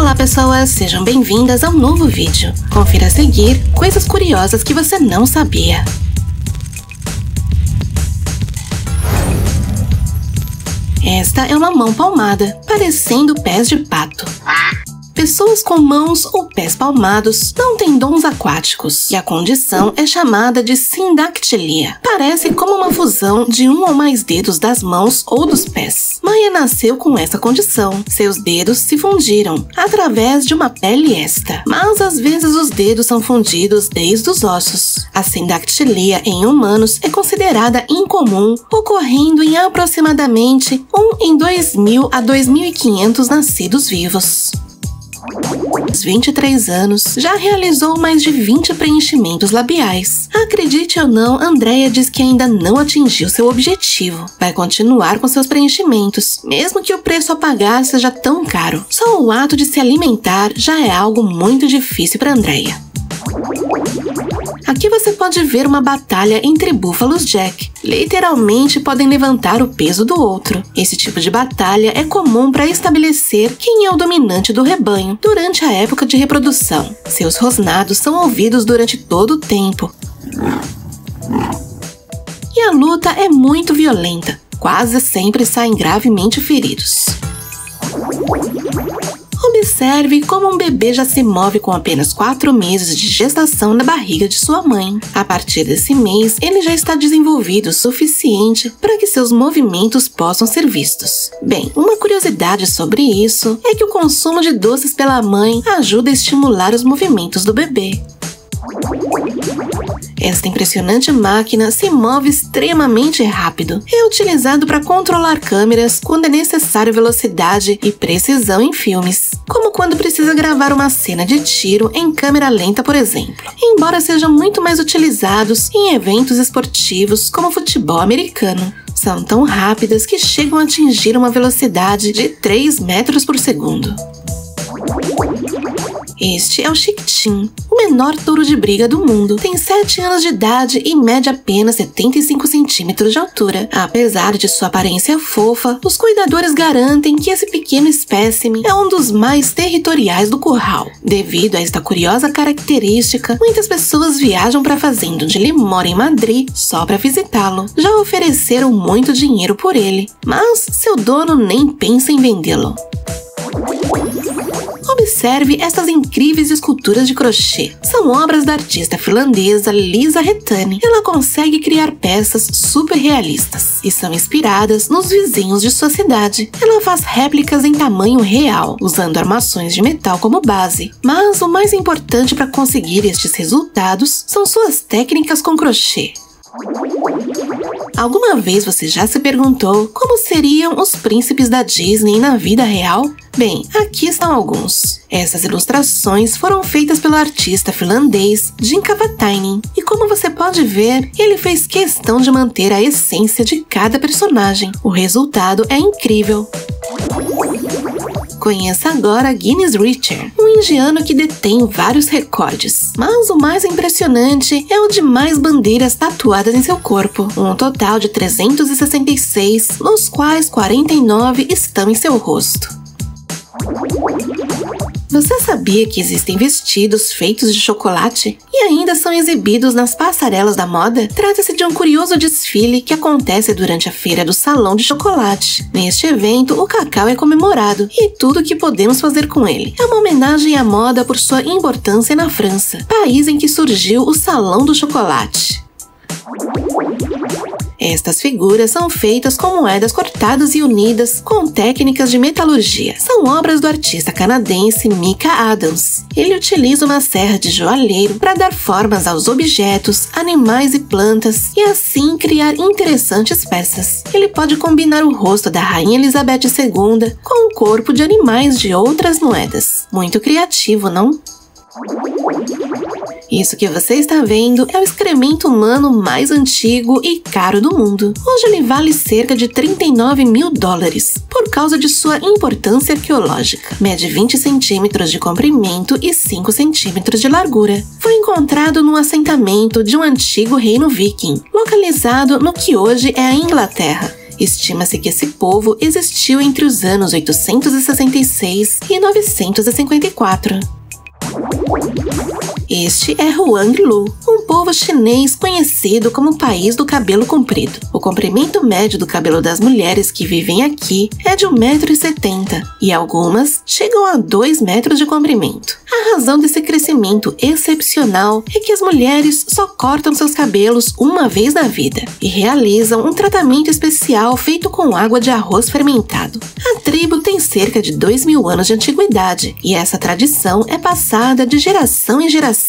Olá pessoas, sejam bem-vindas a um novo vídeo. Confira a seguir coisas curiosas que você não sabia. Esta é uma mão palmada, parecendo pés de pato. Pessoas com mãos ou pés palmados não têm dons aquáticos e a condição é chamada de sindactilia. Parece como uma fusão de um ou mais dedos das mãos ou dos pés. Maia nasceu com essa condição. Seus dedos se fundiram através de uma pele extra, mas às vezes os dedos são fundidos desde os ossos. A sindactilia em humanos é considerada incomum, ocorrendo em aproximadamente 1 em 2.000 a 2.500 nascidos vivos. Aos 23 anos, já realizou mais de 20 preenchimentos labiais. Acredite ou não, Andrea diz que ainda não atingiu seu objetivo. Vai continuar com seus preenchimentos, mesmo que o preço a pagar seja tão caro. Só o ato de se alimentar já é algo muito difícil para Andrea. Aqui você pode ver uma batalha entre búfalos Jack. Literalmente podem levantar o peso do outro. Esse tipo de batalha é comum para estabelecer quem é o dominante do rebanho durante a época de reprodução. Seus rosnados são ouvidos durante todo o tempo. E a luta é muito violenta. Quase sempre saem gravemente feridos. Observe como um bebê já se move com apenas 4 meses de gestação na barriga de sua mãe. A partir desse mês, ele já está desenvolvido o suficiente para que seus movimentos possam ser vistos. Bem, uma curiosidade sobre isso é que o consumo de doces pela mãe ajuda a estimular os movimentos do bebê. Esta impressionante máquina se move extremamente rápido. É utilizado para controlar câmeras quando é necessário velocidade e precisão em filmes, como quando precisa gravar uma cena de tiro em câmera lenta, por exemplo. Embora sejam muito mais utilizados em eventos esportivos como futebol americano. São tão rápidas que chegam a atingir uma velocidade de 3 metros por segundo. Este é o Chiquitim, o menor touro de briga do mundo. Tem 7 anos de idade e mede apenas 75 centímetros de altura. Apesar de sua aparência fofa, os cuidadores garantem que esse pequeno espécime é um dos mais territoriais do curral. Devido a esta curiosa característica, muitas pessoas viajam para a fazenda onde ele mora em Madrid só para visitá-lo. Já ofereceram muito dinheiro por ele, mas seu dono nem pensa em vendê-lo. Observe essas incríveis esculturas de crochê. São obras da artista finlandesa Lisa Retani. Ela consegue criar peças super realistas e são inspiradas nos vizinhos de sua cidade. Ela faz réplicas em tamanho real, usando armações de metal como base. Mas o mais importante para conseguir estes resultados são suas técnicas com crochê. Alguma vez você já se perguntou como seriam os príncipes da Disney na vida real? Bem, aqui estão alguns. Essas ilustrações foram feitas pelo artista finlandês Jim Kavatainen, e como você pode ver, ele fez questão de manter a essência de cada personagem. O resultado é incrível. Conheça agora Guinness Richer, um indiano que detém vários recordes. Mas o mais impressionante é o de mais bandeiras tatuadas em seu corpo, um total de 366, nos quais 49 estão em seu rosto. Você sabia que existem vestidos feitos de chocolate e ainda são exibidos nas passarelas da moda? Trata-se de um curioso desfile que acontece durante a feira do Salão de Chocolate. Neste evento, o cacau é comemorado e tudo o que podemos fazer com ele. É uma homenagem à moda por sua importância na França, país em que surgiu o Salão do Chocolate. Estas figuras são feitas com moedas cortadas e unidas com técnicas de metalurgia. São obras do artista canadense Mika Adams. Ele utiliza uma serra de joalheiro para dar formas aos objetos, animais e plantas e assim criar interessantes peças. Ele pode combinar o rosto da Rainha Elizabeth II com o corpo de animais de outras moedas. Muito criativo, não? Isso que você está vendo é o excremento humano mais antigo e caro do mundo. Hoje ele vale cerca de 39 mil dólares, por causa de sua importância arqueológica. Mede 20 centímetros de comprimento e 5 centímetros de largura. Foi encontrado num assentamento de um antigo reino viking, localizado no que hoje é a Inglaterra. Estima-se que esse povo existiu entre os anos 866 e 954. Este é Huanglu, um povo chinês conhecido como o país do cabelo comprido. O comprimento médio do cabelo das mulheres que vivem aqui é de 1,70 m e algumas chegam a 2 metros de comprimento. A razão desse crescimento excepcional é que as mulheres só cortam seus cabelos uma vez na vida e realizam um tratamento especial feito com água de arroz fermentado. A tribo tem cerca de 2.000 anos de antiguidade e essa tradição é passada de geração em geração.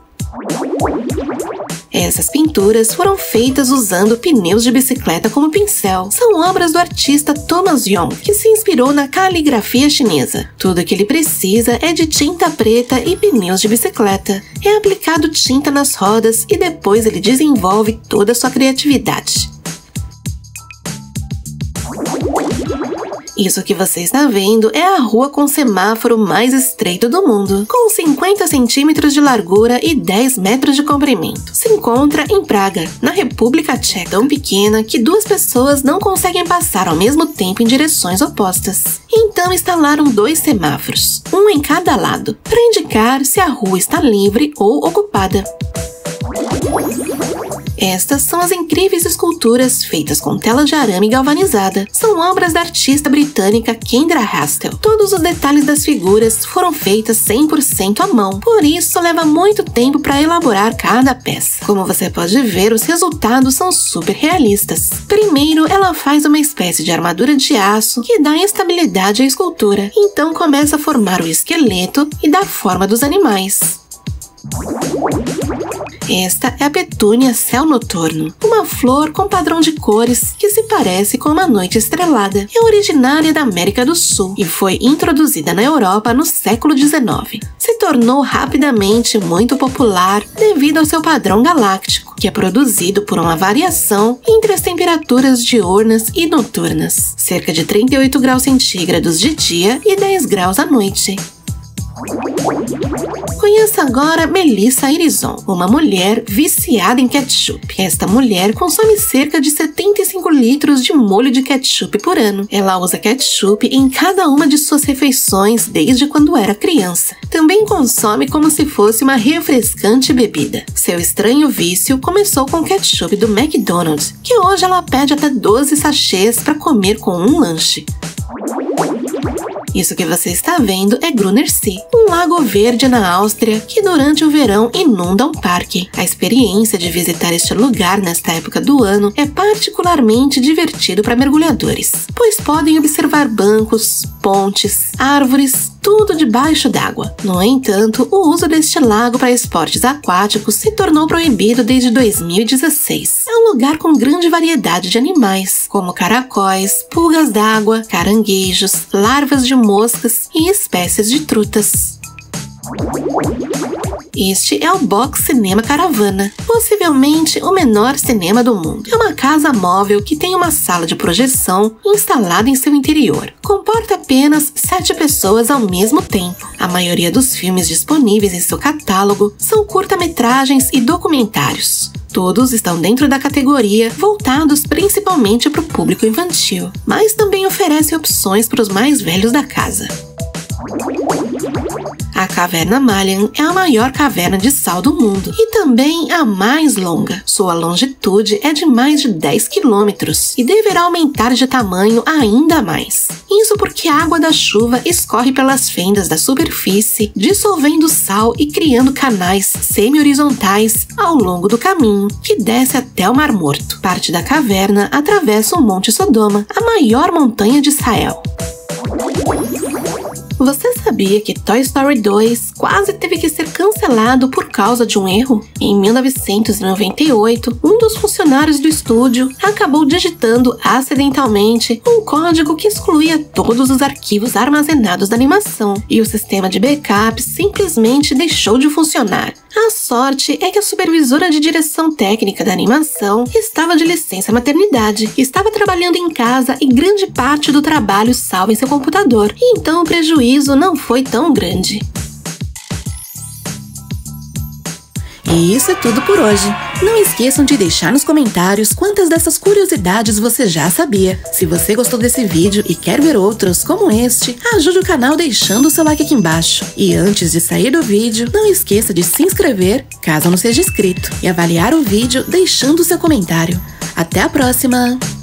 Essas pinturas foram feitas usando pneus de bicicleta como pincel. São obras do artista Thomas Yong, que se inspirou na caligrafia chinesa. Tudo que ele precisa é de tinta preta e pneus de bicicleta. É aplicado tinta nas rodas e depois ele desenvolve toda a sua criatividade. Isso que você está vendo é a rua com semáforo mais estreito do mundo, com 50 centímetros de largura e 10 metros de comprimento. Se encontra em Praga, na República Tcheca, tão pequena que 2 pessoas não conseguem passar ao mesmo tempo em direções opostas. Então instalaram 2 semáforos, um em cada lado, para indicar se a rua está livre ou ocupada. Estas são as incríveis esculturas feitas com tela de arame galvanizada. São obras da artista britânica Kendra Hastel. Todos os detalhes das figuras foram feitas 100% à mão, por isso leva muito tempo para elaborar cada peça. Como você pode ver, os resultados são super realistas. Primeiro, ela faz uma espécie de armadura de aço que dá estabilidade à escultura. Então começa a formar o esqueleto e dá forma dos animais. Esta é a petúnia céu noturno, uma flor com padrão de cores que se parece com uma noite estrelada. É originária da América do Sul e foi introduzida na Europa no século XIX. Se tornou rapidamente muito popular devido ao seu padrão galáctico, que é produzido por uma variação entre as temperaturas diurnas e noturnas, cerca de 38 graus centígrados de dia e 10 graus à noite. Conheça agora Melissa Irizon, uma mulher viciada em ketchup. Esta mulher consome cerca de 75 litros de molho de ketchup por ano. Ela usa ketchup em cada uma de suas refeições desde quando era criança. Também consome como se fosse uma refrescante bebida. Seu estranho vício começou com o ketchup do McDonald's, que hoje ela pede até 12 sachês para comer com um lanche. Isso que você está vendo é Grüner See, um lago verde na Áustria que durante o verão inunda um parque. A experiência de visitar este lugar nesta época do ano é particularmente divertido para mergulhadores, pois podem observar bancos, pontes, árvores, tudo debaixo d'água. No entanto, o uso deste lago para esportes aquáticos se tornou proibido desde 2016. É um lugar com grande variedade de animais, como caracóis, pulgas d'água, caranguejos, larvas de moscas e espécies de trutas. Este é o Box Cinema Caravana, possivelmente o menor cinema do mundo. É uma casa móvel que tem uma sala de projeção instalada em seu interior. Comporta apenas 7 pessoas ao mesmo tempo. A maioria dos filmes disponíveis em seu catálogo são curta-metragens e documentários. Todos estão dentro da categoria voltados principalmente para o público infantil, mas também oferece opções para os mais velhos da casa. A Caverna Malian é a maior caverna de sal do mundo e também a mais longa. Sua longitude é de mais de 10 quilômetros e deverá aumentar de tamanho ainda mais. Isso porque a água da chuva escorre pelas fendas da superfície, dissolvendo sal e criando canais semi-horizontais ao longo do caminho, que desce até o Mar Morto. Parte da caverna atravessa o Monte Sodoma, a maior montanha de Israel. Você sabia que Toy Story 2 quase teve que ser cancelado por causa de um erro? Em 1998, um dos funcionários do estúdio acabou digitando acidentalmente um código que excluía todos os arquivos armazenados da animação, e o sistema de backup simplesmente deixou de funcionar. A sorte é que a supervisora de direção técnica da animação estava de licença maternidade, estava trabalhando em casa e grande parte do trabalho salvo em seu computador, e então o prejuízo não foi tão grande. E isso é tudo por hoje. Não esqueçam de deixar nos comentários quantas dessas curiosidades você já sabia. Se você gostou desse vídeo e quer ver outros como este, ajude o canal deixando o seu like aqui embaixo. E antes de sair do vídeo, não esqueça de se inscrever, caso não seja inscrito, e avaliar o vídeo deixando o seu comentário. Até a próxima!